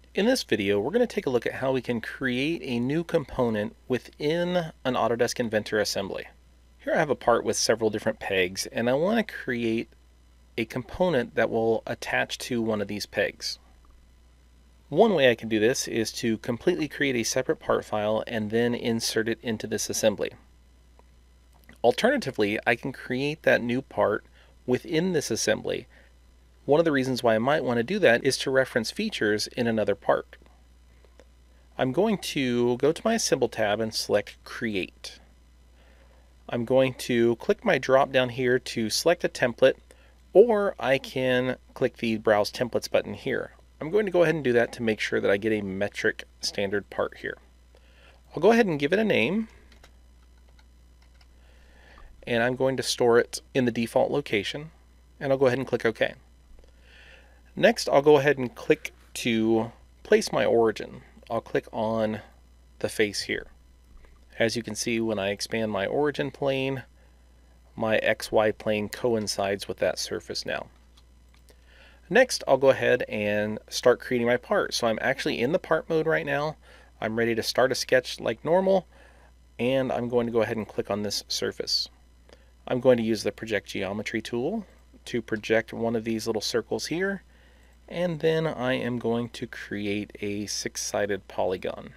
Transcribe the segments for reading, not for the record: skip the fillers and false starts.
In this video, we're going to take a look at how we can create a new component within an Autodesk Inventor assembly. Here I have a part with several different pegs, and I want to create a component that will attach to one of these pegs. One way I can do this is to completely create a separate part file and then insert it into this assembly. Alternatively, I can create that new part within this assembly. One of the reasons why I might want to do that is to reference features in another part. I'm going to go to my Assemble tab and select Create. I'm going to click my drop down here to select a template, or I can click the Browse Templates button here. I'm going to go ahead and do that to make sure that I get a metric standard part here. I'll go ahead and give it a name, and I'm going to store it in the default location, and I'll go ahead and click OK. Next, I'll go ahead and click to place my origin. I'll click on the face here. As you can see, when I expand my origin plane, my XY plane coincides with that surface now. Next, I'll go ahead and start creating my part. So I'm actually in the part mode right now. I'm ready to start a sketch like normal, and I'm going to go ahead and click on this surface. I'm going to use the Project Geometry tool to project one of these little circles here, and then I am going to create a six-sided polygon.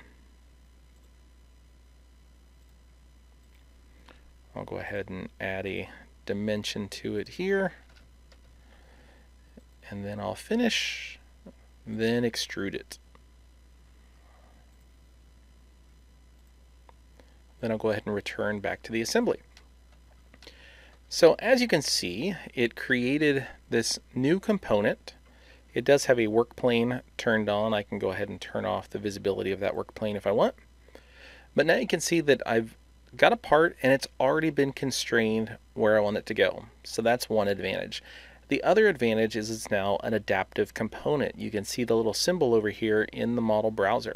I'll go ahead and add a dimension to it here, and then I'll finish, then extrude it. Then I'll go ahead and return back to the assembly. So as you can see, it created this new component. It does have a work plane turned on. I can go ahead and turn off the visibility of that work plane if I want. But now you can see that I've got a part and it's already been constrained where I want it to go. So that's one advantage. The other advantage is it's now an adaptive component. You can see the little symbol over here in the model browser.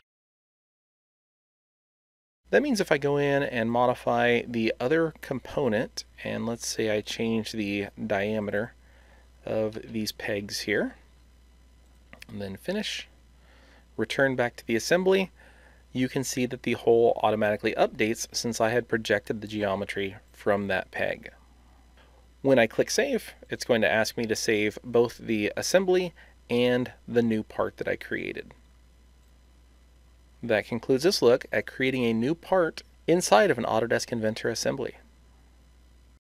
That means if I go in and modify the other component, and let's say I change the diameter of these pegs here, and then finish, return back to the assembly, you can see that the whole automatically updates since I had projected the geometry from that peg. When I click Save, it's going to ask me to save both the assembly and the new part that I created. That concludes this look at creating a new part inside of an Autodesk Inventor assembly.